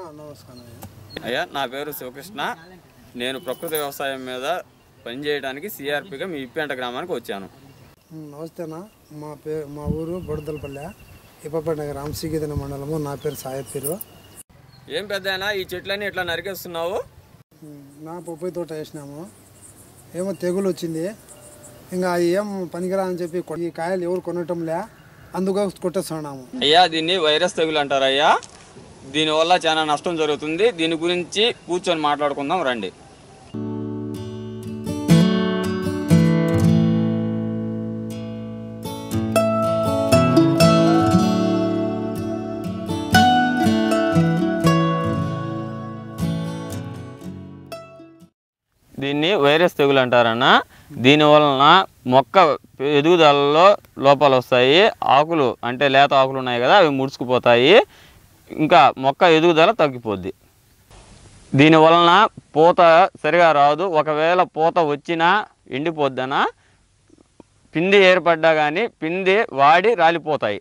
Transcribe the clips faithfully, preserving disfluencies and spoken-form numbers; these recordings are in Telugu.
అయ్యా, నా పేరు శివకృష్ణ. నేను ప్రకృతి వ్యవసాయం మీద పనిచేయడానికి సిఆర్పిగా మీ ఇప్పేంట గ్రామానికి వచ్చాను. నమస్తేనా. మా పేరు మా ఊరు బొడదలపల్లె, ఇప్పపేట గ్రామం, శ్రీగీతన మండలము. నా పేరు సాయబ్ పేరు. ఏం పెద్దయినా ఈ చెట్లన్నీ ఇట్లా నరికేస్తున్నావు? నా పప్పు తోట వేసినాము, ఏమో తెగులు వచ్చింది. ఇంకా ఏం పనికిరా అని చెప్పి ఈ కాయలు ఎవరు కొనటంలే, అందుకు కొట్టేస్తున్నాము. అయ్యా, దీన్ని వైరస్ తెగులు అంటారు అయ్యా. దీనివల్ల చాలా నష్టం జరుగుతుంది. దీని గురించి కూర్చొని మాట్లాడుకుందాం రండి. దీన్ని వైరస్ తెగులు అంటారన్న. దీనివలన మొక్క ఎదుగుదలలో లోపాలు వస్తాయి. ఆకులు అంటే లేత ఆకులు ఉన్నాయి కదా, అవి ముడుచుకుపోతాయి. ఇంకా మొక్క ఎదుగుదల తగ్గిపోద్ది. దీనివలన పూత సరిగా రాదు. ఒకవేళ పూత వచ్చినా ఎండిపోద్దన, పిండి ఏర్పడ్డా కానీ పిండి వాడి రాలిపోతాయి.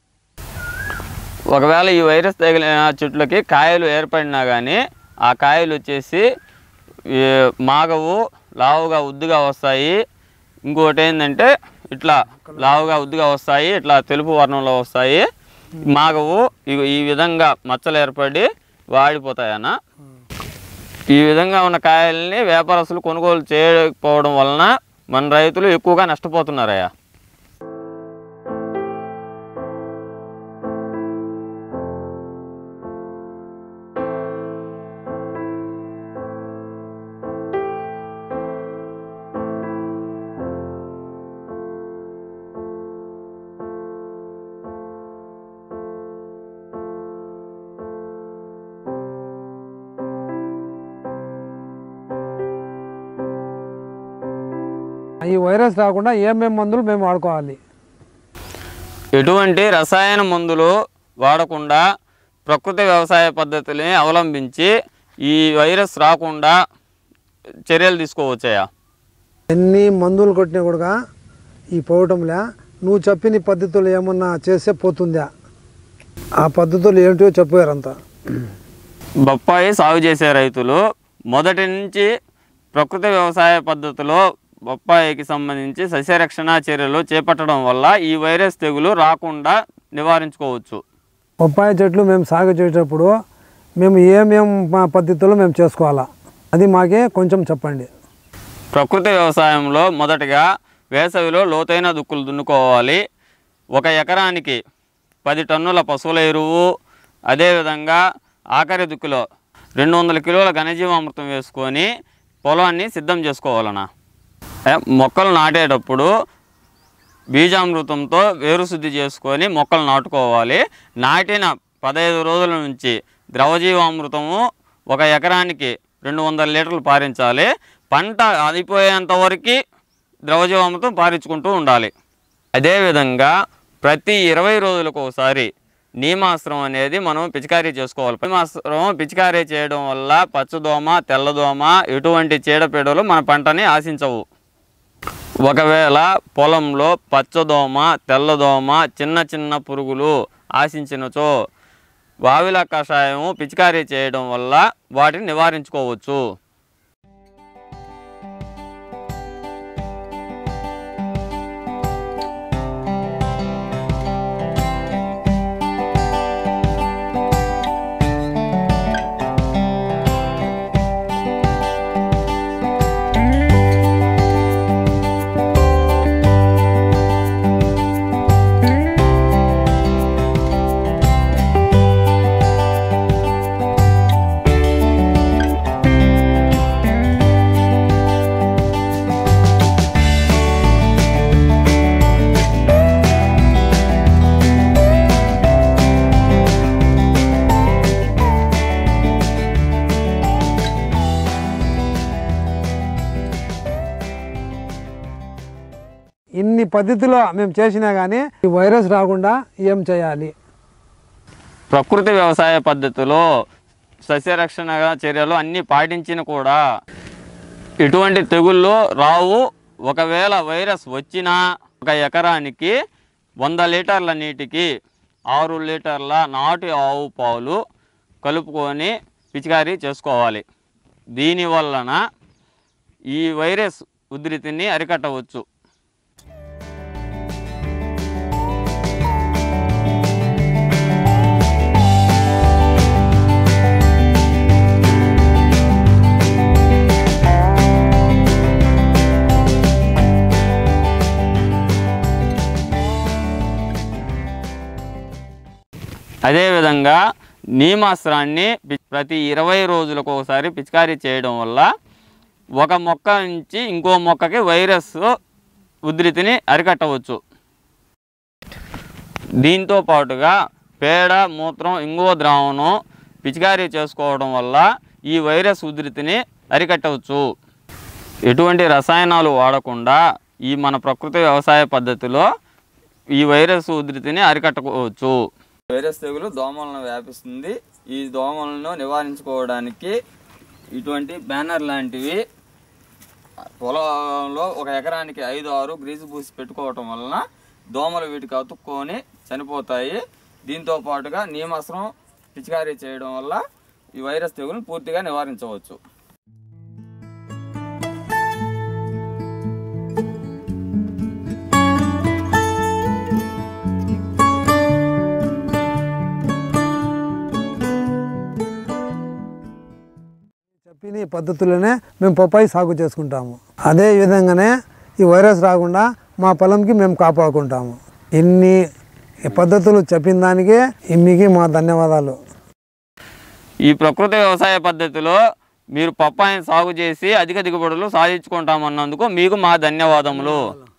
ఒకవేళ ఈ వైరస్ తగిలిన చెట్లకి కాయలు ఏర్పడినా కానీ ఆ కాయలు వచ్చేసి మాగవు, లావుగా ఉద్దుగా వస్తాయి. ఇంకోటి ఏంటంటే ఇట్లా లావుగా ఉద్దుగా వస్తాయి, ఇట్లా తెలుపు వర్ణంలో వస్తాయి. మాగవు ఈ విధంగా మచ్చలు ఏర్పడి వాడిపోతాయన్న. ఈ విధంగా ఉన్న కాయల్ని వ్యాపారస్తులు కొనుగోలు చేయకపోవడం వలన మన రైతులు ఎక్కువగా నష్టపోతున్నారయ్యా. ఈ వైరస్ రాకుండా ఏమేం మందులు మేము వాడుకోవాలి? ఎటువంటి రసాయన మందులు వాడకుండా ప్రకృతి వ్యవసాయ పద్ధతులని అవలంబించి ఈ వైరస్ రాకుండా చర్యలు తీసుకోవచ్చాయా? ఎన్ని మందులు కొట్టినా కూడా ఈ పోవటంలే. నువ్వు చెప్పిన పద్ధతులు ఏమన్నా చేస్తే పోతుందా? ఆ పద్ధతులు ఏంటో చెప్పారంతా. బొప్పాయి సాగు చేసే రైతులు మొదటి నుంచి ప్రకృతి వ్యవసాయ పద్ధతిలో బొప్పాయికి సంబంధించి సస్యరక్షణ చర్యలు చేపట్టడం వల్ల ఈ వైరస్ తెగులు రాకుండా నివారించుకోవచ్చు. బొప్పాయి చెట్లు మేము సాగు చేసేటప్పుడు మేము ఏమేం పద్ధతులు మేము చేసుకోవాలా, అది మాకే కొంచెం చెప్పండి. ప్రకృతి వ్యవసాయంలో మొదటగా వేసవిలో లోతైన దుక్కులు దున్నుకోవాలి. ఒక ఎకరానికి పది టన్నుల పశువుల ఎరువు, అదేవిధంగా ఆఖరి దుక్కులో రెండు వందల కిలోల ఘనజీవామృతం వేసుకొని పొలాన్ని సిద్ధం చేసుకోవాలన్నా. మొక్కలు నాటేటప్పుడు బీజామృతంతో వేరు శుద్ధి చేసుకొని మొక్కలు నాటుకోవాలి. నాటిన పదహైదు రోజుల నుంచి ద్రవజీవామృతము ఒక ఎకరానికి రెండు వందల లీటర్లు పారించాలి. పంట అయిపోయేంత వరకు ద్రవజీవామృతం పారించుకుంటూ ఉండాలి. అదేవిధంగా ప్రతి ఇరవై రోజులకు ఒకసారి నీమాస్త్రం అనేది మనం పిచికారీ చేసుకోవాలి. నీమాస్త్రం పిచికారీ చేయడం వల్ల పచ్చదోమ, తెల్లదోమ ఎటువంటి చీడపీడలు మన పంటని ఆశించవు. ఒకవేళ పొలంలో పచ్చదోమ, తెల్లదోమ, చిన్న చిన్న పురుగులు ఆశించినచో వావిల కషాయము పిచికారీ చేయడం వల్ల వాటిని నివారించుకోవచ్చు. ఇన్ని పద్ధతిలో మేము చేసినా కానీ ఈ వైరస్ రాకుండా ఏం చేయాలి? ప్రకృతి వ్యవసాయ పద్ధతిలో సస్యరక్షణ చర్యలు అన్నీ పాటించిన కూడా ఎటువంటి తెగుళ్ళు రావు. ఒకవేళ వైరస్ వచ్చినా ఒక ఎకరానికి వంద లీటర్ల నీటికి ఆరు లీటర్ల నాటు ఆవు పాలు కలుపుకొని పిచికారీ చేసుకోవాలి. దీనివలన ఈ వైరస్ ఉధృతిని అరికట్టవచ్చు. అదేవిధంగా నీమాస్త్రాన్ని ప్రతి ఇరవై రోజులకు ఒకసారి పిచికారీ చేయడం వల్ల ఒక మొక్క నుంచి ఇంకో మొక్కకి వైరస్ ఉధృతిని అరికట్టవచ్చు. దీంతో పాటుగా పేడ, మూత్రం, ఇంగువ ద్రావణం పిచికారీ చేసుకోవడం వల్ల ఈ వైరస్ ఉధృతిని అరికట్టవచ్చు. ఎటువంటి రసాయనాలు వాడకుండా ఈ మన ప్రకృతి వ్యవసాయ పద్ధతిలో ఈ వైరస్ ఉధృతిని అరికట్టవచ్చు. వైరస్ తెగులు దోమలను వ్యాపిస్తుంది. ఈ దోమలను నివారించుకోవడానికి ఇటువంటి బ్యానర్ లాంటివి పొలంలో ఒక ఎకరానికి ఐదు ఆరు గ్రీజు పూసి పెట్టుకోవటం వలన దోమలు వీటికి అతుక్కొని చనిపోతాయి. దీంతో పాటుగా నీమాస్త్రం పిచికారీ చేయడం వల్ల ఈ వైరస్ తెగులను పూర్తిగా నివారించవచ్చు. చెప్పిన ఈ పద్ధతుల్లోనే మేము పప్పాయి సాగు చేసుకుంటాము. అదే విధంగానే ఈ వైరస్ రాకుండా మా పొలంకి మేము కాపాడుకుంటాము. ఇన్ని పద్ధతులు చెప్పిన దానికే మీకు మా ధన్యవాదాలు. ఈ ప్రకృతి వ్యవసాయ పద్ధతిలో మీరు పప్పాయిని సాగు చేసి అధిక దిగుబడులు సాధించుకుంటామన్నందుకు మీకు మా ధన్యవాదములు.